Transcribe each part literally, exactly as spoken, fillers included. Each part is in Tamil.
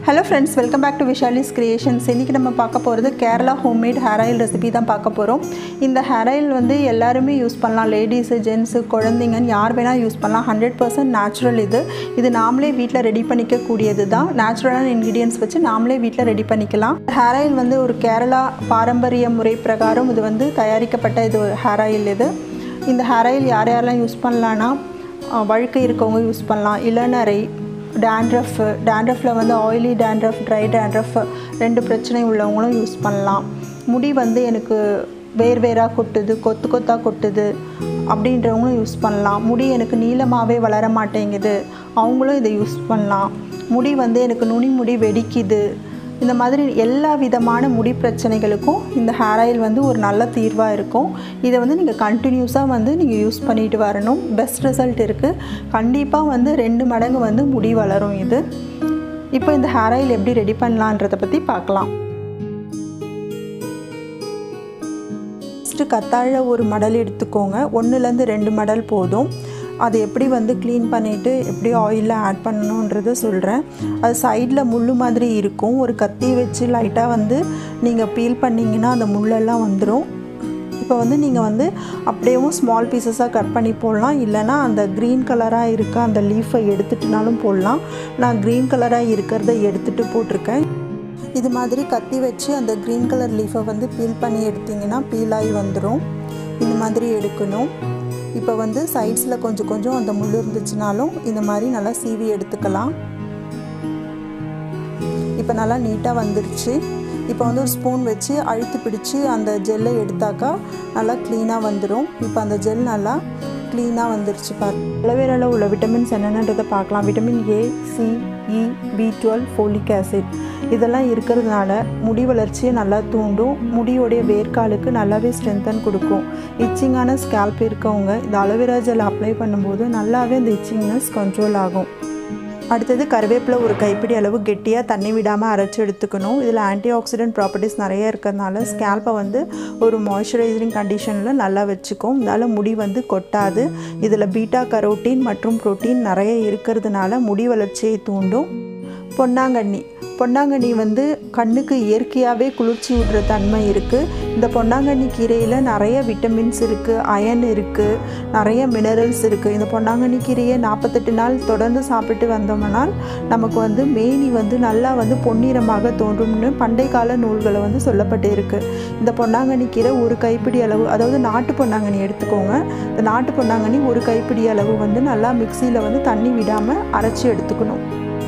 Hello friends, welcome back to Vishali's Creations. இன்னைக்கு நம்ம பார்க்க போறது Kerala homemade hair oil recipe தான் பார்க்க போறோம். இந்த ஹேர் ஆயில் வந்து எல்லாரும் யூஸ் பண்ணலாம். லேடிஸ், ஜென்ட்ஸ், குழந்தைங்க யார் வேணா யூஸ் பண்ணலாம். one hundred percent நேச்சுரல் இது. இது நாமளே வீட்ல ரெடி பண்ணிக்க கூடியது தான். நேச்சுரலான இன்கிரிடியன்ட்ஸ் வச்சு நாமளே வீட்ல ரெடி பண்ணிக்கலாம். ஹேர் ஆயில் வந்து ஒரு கேரளா பாரம்பரிய முறை பிரகாரம் இது வந்து தயாரிக்கப்பட்ட இது ஹேர் ஆயில் இது. இந்த ஹேர் ஆயில் யார் யாரெல்லாம் யூஸ் பண்ணலாம்னா வழுக்கை இருக்கவங்க யூஸ் பண்ணலாம். இளநரை, dandruff, dandruffல வந்து ஆயிலி dandruff, ட்ரை dandruff ரெண்டு பிரச்சனை உள்ளவங்களும் யூஸ் பண்ணலாம். முடி வந்து எனக்கு வேர் வேராக கொட்டுது, கொத்து கொத்தாக கொட்டுது அப்படின்றவங்களும் யூஸ் பண்ணலாம். முடி எனக்கு நீளமாகவே வளர மாட்டேங்குது, அவங்களும் இதை யூஸ் பண்ணலாம். முடி வந்து எனக்கு நுனி முடி வெடிக்குது, இந்த மாதிரி எல்லா விதமான முடி பிரச்சனைகளுக்கும் இந்த ஹேர் ஆயில் வந்து ஒரு நல்ல தீர்வாக இருக்கும். இதை வந்து நீங்கள் கண்டினியூஸாக வந்து நீங்கள் யூஸ் பண்ணிட்டு வரணும். பெஸ்ட் ரிசல்ட் இருக்குது. கண்டிப்பாக வந்து ரெண்டு மடங்கு வந்து முடி வளரும் இது. இப்போ இந்த ஹேர் ஆயில் எப்படி ரெடி பண்ணலான்றதை பற்றி பார்க்கலாம். ஃபஸ்ட்டு கத்தாழை ஒரு மடல் எடுத்துக்கோங்க. ஒன்றுலேருந்து ரெண்டு மடல் போதும். அது எப்படி வந்து க்ளீன் பண்ணிவிட்டு எப்படி ஆயிலில் ஆட் பண்ணணுன்றதை சொல்கிறேன். அது சைடில் முள் மாதிரி இருக்கும். ஒரு கத்தி வச்சு லைட்டாக வந்து நீங்கள் பீல் பண்ணிங்கன்னா அந்த முள்ளெல்லாம் வந்துடும். இப்போ வந்து நீங்கள் வந்து அப்படியேவும் ஸ்மால் பீசஸாக கட் பண்ணி போடலாம். இல்லைனா அந்த க்ரீன் கலராக இருக்க அந்த லீஃபை எடுத்துட்டுனாலும் போடலாம். நான் க்ரீன் கலராக இருக்கிறத எடுத்துகிட்டு போட்டிருக்கேன். இது மாதிரி கத்தி வச்சு அந்த க்ரீன் கலர் லீஃபை வந்து பீல் பண்ணி எடுத்திங்கன்னா பீல் ஆகி வந்துடும். இந்த மாதிரி எடுக்கணும். இப்போ வந்து சைட்ஸில் கொஞ்சம் கொஞ்சம் அந்த முள் இருந்துச்சுனாலும் இந்த மாதிரி நல்லா சீவி எடுத்துக்கலாம். இப்போ நல்லா நீட்டாக வந்துருச்சு. இப்போ வந்து ஒரு ஸ்பூன் வச்சு அழுத்து பிடிச்சி அந்த ஜெல்லை எடுத்தாக்கா நல்லா க்ளீனாக வந்துடும். இப்போ அந்த ஜெல் நல்லா க்ளீனாக வந்துருச்சு பாரு. அலோவேராவில் உள்ள விட்டமின்ஸ் என்னென்னன்றதை பார்க்கலாம். Vitamin A, C, E, B twelve, folic acid இதெல்லாம் இருக்கிறதுனால முடி வளர்ச்சியை நல்லா தூண்டும். முடியோடைய வேர்க்காலுக்கு நல்லாவே ஸ்ட்ரென்தன் கொடுக்கும். இச்சிங்கான ஸ்கேல்ப் இருக்கவங்க இந்த அலோவேரா ஜெல் அப்ளை பண்ணும்போது நல்லாவே அந்த இச்சிங்னஸ் கண்ட்ரோல் ஆகும். அடுத்தது கருவேப்பிலை ஒரு கைப்பிடி அளவு கெட்டியாக தண்ணி விடாமல் அரைச்சி எடுத்துக்கணும். இதில் ஆன்டி ஆக்சிடென்ட் ப்ராப்பர்ட்டிஸ் நிறைய இருக்கிறதுனால ஸ்கேல்ப்பை வந்து ஒரு மாய்ஸ்சரைசிங் கண்டிஷனில் நல்லா வச்சுக்கும். இதனால் முடி வந்து கொட்டாது. இதில் பீட்டா கரோட்டின் மற்றும் புரோட்டீன் நிறைய இருக்கிறதுனால முடி வளர்ச்சியை தூண்டும். பொன்னாங்கண்ணி பொன்னாங்கண்ணி வந்து கண்ணுக்கு இயற்கையாகவே குளிர்ச்சி விடுற தன்மை இருக்குது. இந்த பொன்னாங்கண்ணி கீரையில் நிறைய விட்டமின்ஸ் இருக்குது, அயன் இருக்குது, நிறைய மினரல்ஸ் இருக்குது. இந்த பொன்னாங்கண்ணி கீரையை நாற்பத்தெட்டு நாள் தொடர்ந்து சாப்பிட்டு வந்தோம்னால் நமக்கு வந்து மேனி வந்து நல்லா வந்து பொன்னிறமாக தோன்றும்னு பண்டைய கால நூல்களை வந்து சொல்லப்பட்டு இருக்குது. இந்த பொன்னாங்கண்ணி கீரை ஒரு கைப்பிடி அளவு, அதாவது நாட்டு பொன்னாங்கண்ணி எடுத்துக்கோங்க. இந்த நாட்டு பொன்னாங்கண்ணி ஒரு கைப்பிடி அளவு வந்து நல்லா மிக்சியில் வந்து தண்ணி விடாமல் அரைச்சி எடுத்துக்கணும்.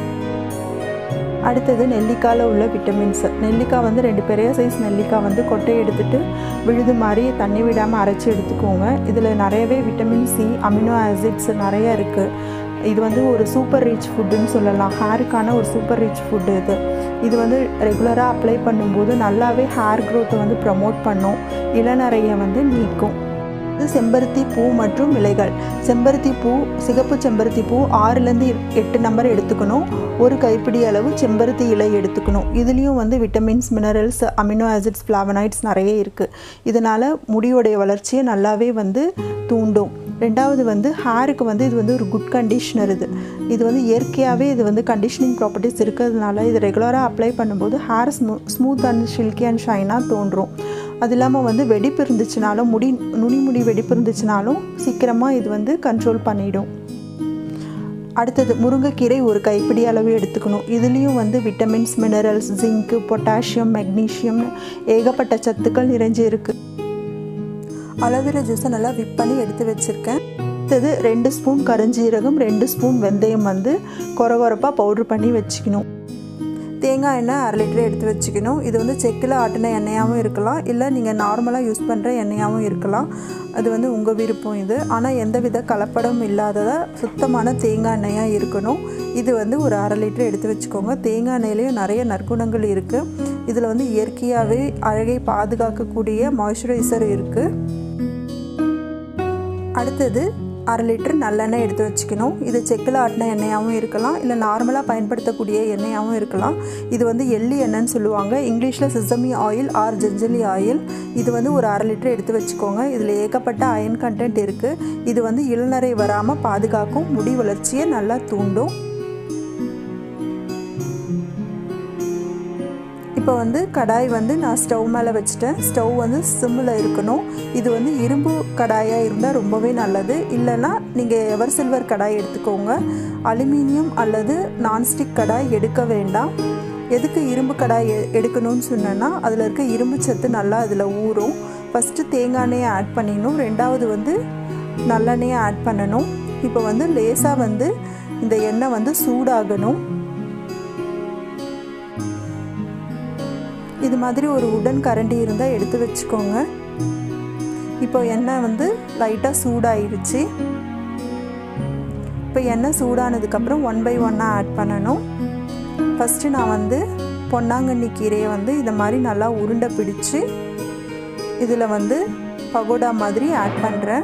அடுத்தது நெல்லிக்காயில் உள்ள விட்டமின்ஸ். நெல்லிக்காய் வந்து ரெண்டு பெரிய சைஸ் நெல்லிக்காய் வந்து கொட்டையை எடுத்துகிட்டு விழுது மாதிரி தண்ணி விடாமல் அரைச்சி எடுத்துக்கோங்க. இதில் நிறையவே விட்டமின் சி, அமினோ ஆசிட்ஸ் நிறைய இருக்குது. இது வந்து ஒரு சூப்பர் ரிச் ஃபுட்டுன்னு சொல்லலாம். ஹேருக்கான ஒரு சூப்பர் ரிச் ஃபுட்டு இது. இது வந்து ரெகுலராக அப்ளை பண்ணும்போது நல்லாவே ஹேர் க்ரோத்தை வந்து ப்ரமோட் பண்ணும். இளநரையை வந்து நீக்கும். செம்பருத்தி பூ மற்றும் இலைகள். செம்பருத்தி பூ, சிகப்பு செம்பருத்தி பூ ஆறுலேருந்து எட்டு நம்பர் எடுத்துக்கணும். ஒரு கைப்பிடி அளவு செம்பருத்தி இலை எடுத்துக்கணும். இதுலேயும் வந்து vitamins, minerals, amino acids, flavonoids நிறைய இருக்குது. இதனால் முடியோடைய வளர்ச்சியை நல்லாவே வந்து தூண்டும். ரெண்டாவது வந்து ஹேருக்கு வந்து இது வந்து ஒரு குட் கண்டிஷ்னர். இது இது வந்து இயற்கையாகவே இது வந்து கண்டிஷனிங் ப்ராப்பர்ட்டிஸ் இருக்கிறதுனால இது ரெகுலராக அப்ளை பண்ணும்போது ஹேர் ஸ்மூ ஸ்மூத் அண்ட் ஷில்கி அண்ட் ஷைனாக தோன்றும். அது இல்லாமல் வந்து வெடிப்பு இருந்துச்சுனாலும், முடி நுனி முடி வெடிப்பு இருந்துச்சுனாலும் சீக்கிரமாக இது வந்து கண்ட்ரோல் பண்ணிடும். அடுத்தது முருங்கைக்கீரை ஒரு கைப்பிடி அளவு எடுத்துக்கணும். இதுலேயும் வந்து vitamins, minerals, zinc, potassium, magnesium ஏகப்பட்ட சத்துக்கள் நிறைஞ்சு இருக்குது. அலோவேரா ஜூஸை நல்லா விப் பண்ணி எடுத்து வச்சுருக்கேன். அடுத்தது ரெண்டு ஸ்பூன் கருஞ்சீரகம், ரெண்டு ஸ்பூன் வெந்தயம் வந்து கொர கொரப்பாக பவுட்ரு பண்ணி வச்சுக்கணும். தேங்காய் எண்ணெய் அரை லிட்டர் எடுத்து வச்சுக்கணும். இது வந்து செக்கில் ஆட்டின எண்ணெயாகவும் இருக்கலாம், இல்லை நீங்கள் நார்மலாக யூஸ் பண்ணுற எண்ணெயாகவும் இருக்கலாம். அது வந்து உங்கள் விருப்பம் இது. ஆனால் எந்த வித கலப்படமும் இல்லாததாக சுத்தமான தேங்காய் எண்ணெயாக இருக்கணும். இது வந்து ஒரு அரை லிட்டர் எடுத்து வச்சுக்கோங்க. தேங்காய் எண்ணெயிலையும் நிறைய நற்குணங்கள் இருக்குது. இதில் வந்து இயற்கையாகவே அழகை பாதுகாக்கக்கூடிய மாய்ஸ்சரைசர் இருக்குது. அடுத்தது அரை லிட்டர் நல்லெண்ணெய் எடுத்து வச்சுக்கணும். இது செக்கில் ஆட்டின எண்ணெயாகவும் இருக்கலாம், இல்லை நார்மலாக பயன்படுத்தக்கூடிய எண்ணெயாகவும் இருக்கலாம். இது வந்து எள்ளி எண்ணெய்ன்னு சொல்லுவாங்க. இங்கிலீஷில் sesame oil or gingelly oil. இது வந்து ஒரு அரை லிட்டர் எடுத்து வச்சுக்கோங்க. இதில் ஏகப்பட்ட அயன் கண்டென்ட் இருக்குது. இது வந்து இளநரை வராமல் பாதுகாக்கும், முடி வளர்ச்சியை நல்லா தூண்டும். இப்போ வந்து கடாய் வந்து நான் ஸ்டவ் மேலே வச்சுட்டேன். ஸ்டவ் வந்து சிம்மில் இருக்கணும். இது வந்து இரும்பு கடாயாக இருந்தால் ரொம்பவே நல்லது. இல்லைன்னா நீங்கள் எவர் சில்வர் கடாய் எடுத்துக்கோங்க. அலுமினியம் அல்லது நான்ஸ்டிக் கடாய் எடுக்க வேண்டாம். எதுக்கு இரும்பு கடாய் எடுக்கணும்னு சொன்னேன்னா அதில் இருக்க இரும்பு சத்து நல்லா அதில் ஊறும். ஃபஸ்ட்டு தேங்காய் எண்ணெயை ஆட் பண்ணிடணும். ரெண்டாவது வந்து நல்லெண்ணெயை ஆட் பண்ணணும். இப்போ வந்து லேசாக வந்து இந்த எண்ணெய் வந்து சூடாகணும். இது மாதிரி ஒரு உடன் கரண்டி இருந்தால் எடுத்து வச்சுக்கோங்க. இப்போ எண்ணெய் வந்து லைட்டாக சூடாயிருச்சு. இப்போ எண்ணெய் சூடானதுக்கப்புறம் ஒன் பை ஒன்னாக ஆட் பண்ணணும். ஃபஸ்ட்டு நான் வந்து பொன்னாங்கண்ணி கீரையை வந்து இந்த மாதிரி நல்லா உருண்டை பிடிச்சு இதில் வந்து பகோடா மாதிரி ஆட் பண்ணுறேன்.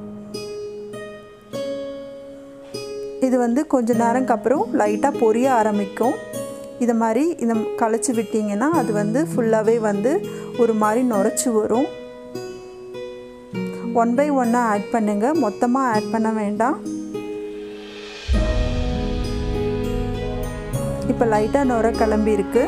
இது வந்து கொஞ்ச நேரம்க்கு அப்புறம் லைட்டாக பொரிய ஆரம்பிக்கும். இதை மாதிரி இதை களைச்சி விட்டிங்கன்னா அது வந்து ஃபுல்லாகவே வந்து ஒரு மாதிரி நுரைச்சி வரும். ஒன் பை ஒன்னாக ஆட் பண்ணுங்கள், மொத்தமாக ஆட் பண்ண வேண்டாம். இப்போ லைட்டாக நுரை கிளம்பி இருக்கு.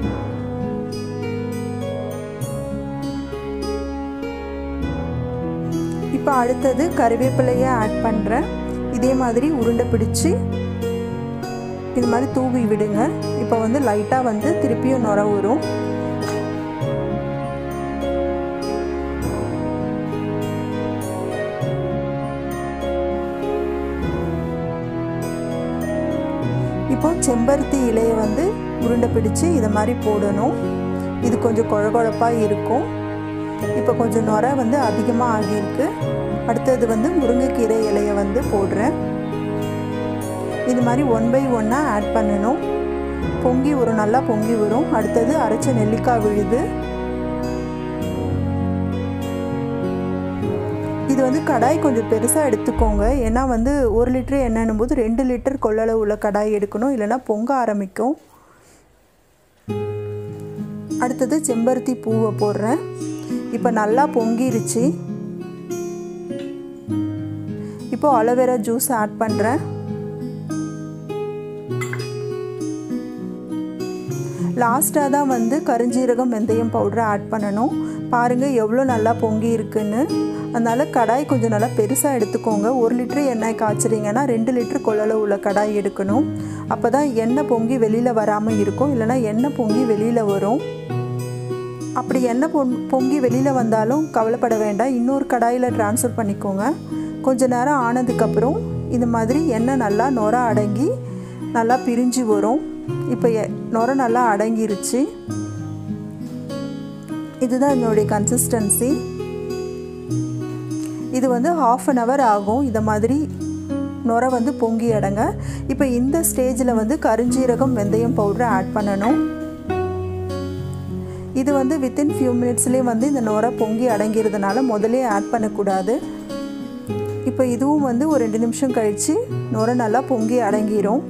இப்போ அடுத்தது கறிவேப்பிலையை ஆட் பண்ணுறேன். இதே மாதிரி உருண்டை பிடிச்சி இது மாதிரி தூவி விடுங்க. இப்போ வந்து லைட்டாக வந்து திருப்பியும் நுர வரும். இப்போ செம்பருத்தி இலையை வந்து உருண்டை பிடிச்சு இதை மாதிரி போடணும். இது கொஞ்சம் குழ குழப்பாக இருக்கும். இப்போ கொஞ்சம் நுர வந்து அதிகமாக ஆகியிருக்கு. அடுத்தது வந்து முருங்கைக்கீரை இலையை வந்து போடுறேன். இது மாதிரி ஒன் பை ஒன்னாக ஆட் பண்ணணும். பொங்கி வரும், நல்லா பொங்கி வரும். அடுத்தது அரைச்ச நெல்லிக்காய் விழுது. இது வந்து கடாய் கொஞ்சம் பெருசாக எடுத்துக்கோங்க. ஏன்னா வந்து ஒரு லிட்டர் எண்ணெய்னும் போது ரெண்டு லிட்டர் கொள்ளளவு உள்ள கடாய் எடுக்கணும், இல்லைன்னா பொங்க ஆரம்பிக்கும். அடுத்தது செம்பருத்தி பூவை போடுறேன். இப்போ நல்லா பொங்கிருச்சு. இப்போ அலோவேரா ஜூஸ் ஆட் பண்ணுறேன். லாஸ்ட்டாக தான் வந்து கருஞ்சீரகம் வெந்தயம் பவுடரை ஆட் பண்ணணும். பாருங்கள் எவ்வளோ நல்லா பொங்கி இருக்குன்னு. அதனால் கடாய் கொஞ்சம் நல்லா பெருசாக எடுத்துக்கோங்க. ஒரு லிட்டரு எண்ணெய் காய்ச்சிட்டிங்கன்னா ரெண்டு லிட்டரு கொள்ளளவு உள்ள கடாய் எடுக்கணும். அப்போ தான் எண்ணெய் பொங்கி வெளியில் வராமல் இருக்கும். இல்லைனா எண்ணெய் பொங்கி வெளியில் வரும். அப்படி எண்ணெய் பொங் பொங்கி வெளியில் வந்தாலும் கவலைப்பட வேண்டாம். இன்னொரு கடாயில் ட்ரான்ஸ்ஃபர் பண்ணிக்கோங்க. கொஞ்ச நேரம் ஆனதுக்கப்புறம் இந்த மாதிரி எண்ணெய் நல்லா நுர அடங்கி நல்லா பிரிஞ்சு வரும். இப்போ நுர நல்லா அடங்கிருச்சு. இதுதான் என்னுடைய கன்சிஸ்டன்சி. இது வந்து ஹாஃப் அன் ஹவர் ஆகும் இதை மாதிரி நுர வந்து பொங்கி அடங்க. இப்போ இந்த ஸ்டேஜில் வந்து கருஞ்சீரகம் வெந்தயம் பவுடரை ஆட் பண்ணணும். இது வந்து வித்தின் ஃபியூ மினிட்ஸ்லேயே வந்து இந்த நுர பொங்கி அடங்கிறதுனால முதலே ஆட் பண்ணக்கூடாது. இப்போ இதுவும் வந்து ஒரு ரெண்டு நிமிஷம் கழித்து நுர நல்லா பொங்கி அடங்கிரும்.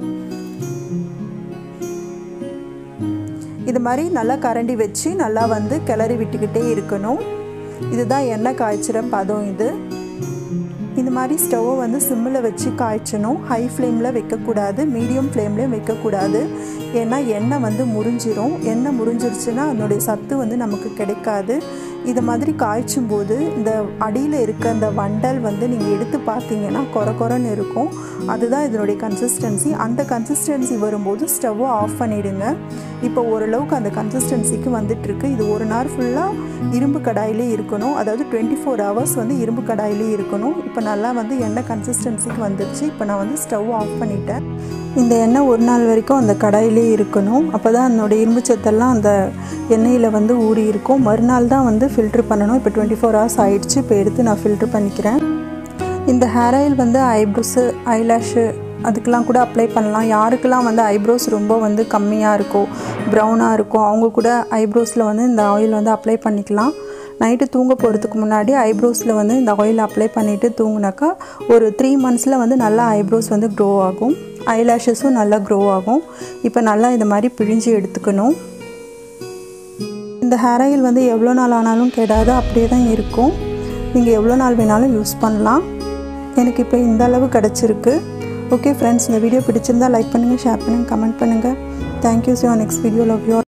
இது மாதிரி நல்லா கரண்டி வச்சு நல்லா வந்து கிளறி விட்டுக்கிட்டே இருக்கணும். இதுதான் எண்ணெய் காய்ச்சிற பதம். இது இந்த மாதிரி ஸ்டவ்வை வந்து சிம்மில் வச்சு காய்ச்சணும். ஹை ஃப்ளேமில் வைக்கக்கூடாது, மீடியம் ஃப்ளேம்லேயும் வைக்கக்கூடாது. ஏன்னா எண்ணெய் வந்து முறிஞ்சிரும். எண்ணெய் முறிஞ்சிருச்சுன்னா அதனுடைய சத்து வந்து நமக்கு கிடைக்காது. இதை மாதிரி காய்ச்சும் போது இந்த அடியில் இருக்க அந்த வண்டல் வந்து நீங்கள் எடுத்து பார்த்தீங்கன்னா கொர கொரன்னு இருக்கும். அதுதான் இதனுடைய கன்சிஸ்டன்சி. அந்த கன்சிஸ்டன்சி வரும்போது ஸ்டவ்வை ஆஃப் பண்ணிவிடுங்க. இப்போ ஓரளவுக்கு அந்த கன்சிஸ்டன்சிக்கு வந்துட்டுருக்கு. இது ஒரு நாள் ஃபுல்லாக இரும்பு கடாயிலே இருக்கணும். அதாவது டுவெண்ட்டி ஃபோர் ஹவர்ஸ் வந்து இரும்பு கடாயிலே இருக்கணும். இப்போ நல்லா வந்து எண்ணெய் கன்சிஸ்டன்சிக்கு வந்துடுச்சு. இப்போ நான் வந்து ஸ்டவ் ஆஃப் பண்ணிட்டேன். இந்த எண்ணெய் ஒரு நாள் வரைக்கும் அந்த கடாயிலே இருக்கணும். அப்போ தான் அதனுடைய இரும்பு சத்தெல்லாம் அந்த எண்ணெயில் வந்து ஊறி இருக்கும். மறுநாள் தான் வந்து ஃபில்ட்ரு பண்ணணும். இப்போ டுவெண்ட்டி ஃபோர் ஹவர்ஸ் ஆகிடுச்சு. இப்போ எடுத்து நான் ஃபில்ட்ரு பண்ணிக்கிறேன். இந்த ஹேர் ஆயில் வந்து ஐப்ரோஸு ஐலாஷு அதுக்கெலாம் கூட அப்ளை பண்ணலாம். யாருக்கெல்லாம் வந்து ஐப்ரோஸ் ரொம்ப வந்து கம்மியாக இருக்கும், ப்ரௌனாக இருக்கும், அவங்க கூட ஐப்ரோஸில் வந்து இந்த ஆயில் வந்து அப்ளை பண்ணிக்கலாம். நைட்டு தூங்க போகிறதுக்கு முன்னாடி ஐப்ரோஸில் வந்து இந்த ஆயில் அப்ளை பண்ணிவிட்டு தூங்கினாக்கா ஒரு த்ரீ மந்த்ஸில் வந்து நல்லா ஐப்ரோஸ் வந்து க்ரோ ஆகும். ஐலாஷஸும் நல்லா க்ரோ ஆகும். இப்போ நல்லா இந்த மாதிரி பிழிஞ்சு எடுத்துக்கணும். இந்த ஹேர் ஆயில் வந்து எவ்வளோ நாள் ஆனாலும் கெடாது, அப்படியே தான் இருக்கும். நீங்கள் எவ்வளோ நாள் வேணாலும் யூஸ் பண்ணலாம். எனக்கு இப்போ இந்த அளவு கிடச்சிருக்கு. ஓகே ஃப்ரெண்ட்ஸ், இந்த வீடியோ பிடிச்சிருந்தால் லைக் பண்ணுங்கள், ஷேர் பண்ணுங்கள், கமெண்ட் பண்ணுங்கள். Thank you. See you next video. Love you.